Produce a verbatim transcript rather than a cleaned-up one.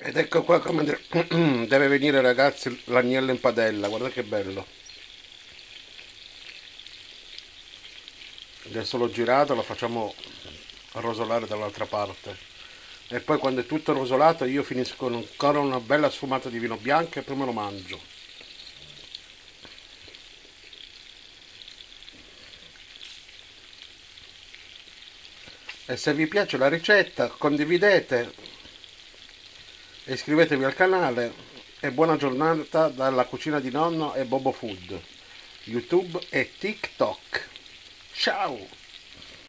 Ed ecco qua come de- deve venire ragazzi l'agnello in padella, guarda che bello. Adesso l'ho girato, lo facciamo rosolare dall'altra parte. E poi quando è tutto rosolato io finisco con ancora una bella sfumata di vino bianco e poi me lo mangio. E se vi piace la ricetta condividete e iscrivetevi al canale e buona giornata dalla cucina di nonno e Bobo Food, YouTube e TikTok. Ciao!